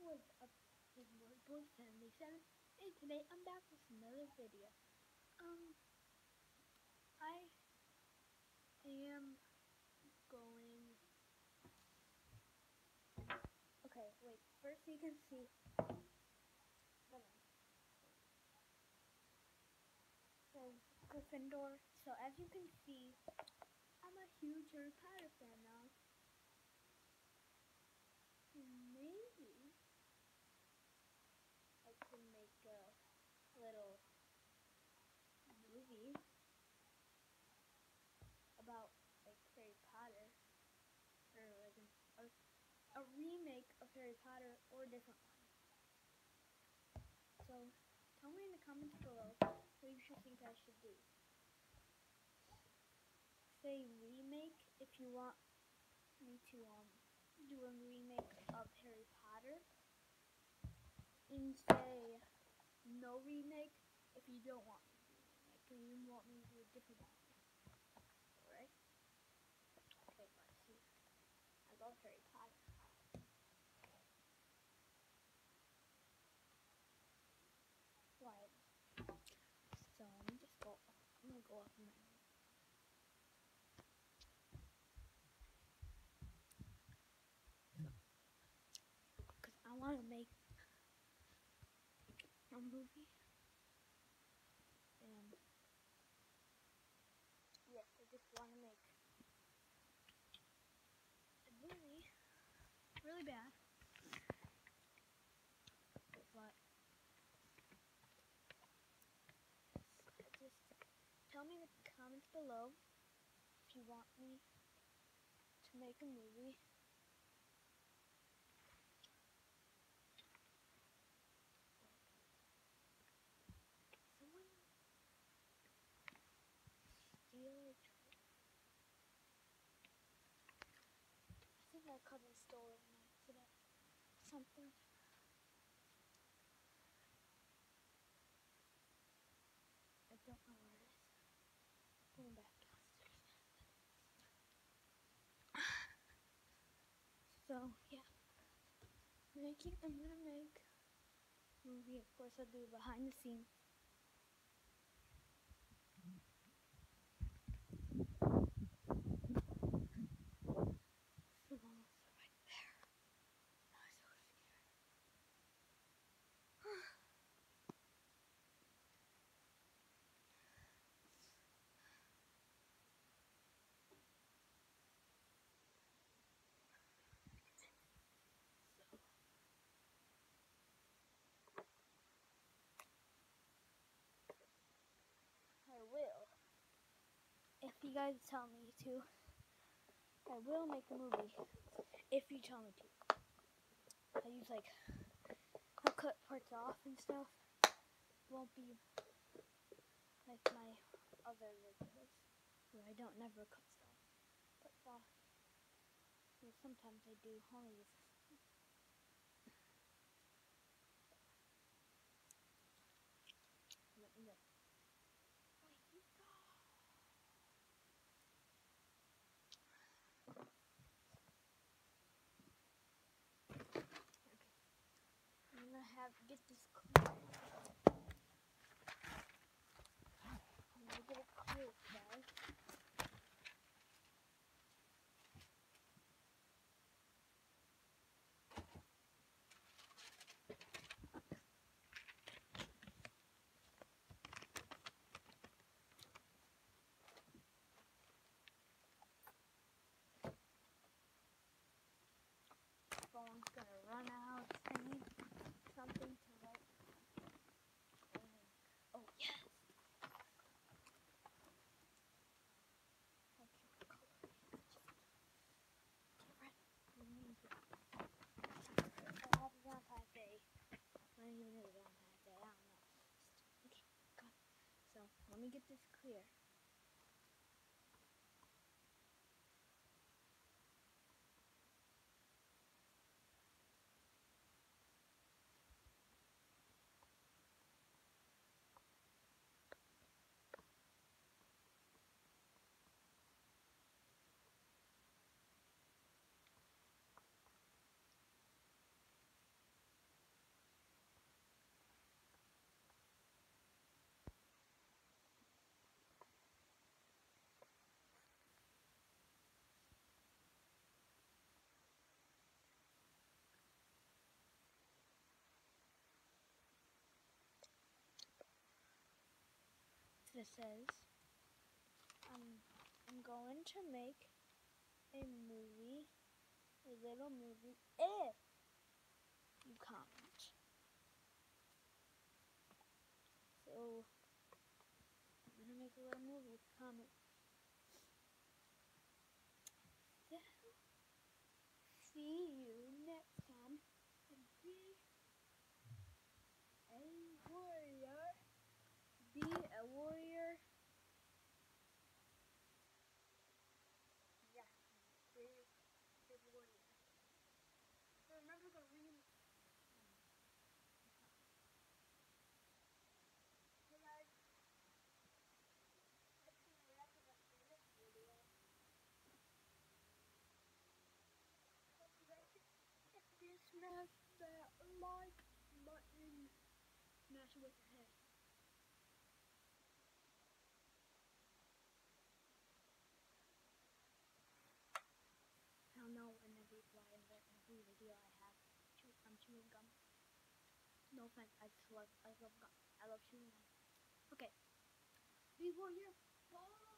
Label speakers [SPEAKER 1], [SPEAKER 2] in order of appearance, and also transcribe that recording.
[SPEAKER 1] What's up? It's Boy77, and today I'm back with another video. I am going. Okay, wait. First, you can see. Hold on. Says Gryffindor. So as you can see, I'm a huge Harry Potter fan now. And maybe I can make a little movie about like Harry Potter, or like a remake of Harry Potter or a different one. So tell me in the comments below what you should think I should do. Say remake if you want me to do a remake of Harry Potter, and say no remake if you don't want me to do a remake or you want me to do a different one. Alright? Okay, let's see. I love Harry Potter. Right. So let me just go. I'm gonna go up in my room. Because I want to make a movie. And yes, I just want to make a movie. Really bad. But just tell me in the comments below if you want me to make a movie. Someone steal a trophy. I think my cousin stole it on accident. Something. I don't know where it is. Going back downstairs. So yeah, I'm gonna make a movie. Of course, I'll do behind the scenes. The walls are right there. I'm so scared. I will. If you guys tell me to, I will make a movie. If you tell me to. I use I'll cut parts off and stuff. Won't be like my other videos where I don't never cut parts off. Well, sometimes I do. Only this. Let me go. Wait, you go. Okay. I'm gonna get this clear. I'm gonna get it clear, guys. Phone's gonna run out. I need something to write. Oh yes. Okay, what color is it? Get ready. Happy Valentine's Day. I don't even know Valentine's Day. I don't know. Okay, got it. So let me get this clear. This says, I'm going to make a movie, a little movie, if you comment. So, I'm going to make a little movie if you comment. Then, see you next time. And be a warrior. Be a warrior. Yeah, brave warrior. Remember the real. Hey guys, that's gonna wrap it up for this video. Hope you guys, if you smash that like button, smash it with your head. I don't know in every video I have chewing gum. No offense, I love gum. I love chewing gum. Okay, be warrior. Bye.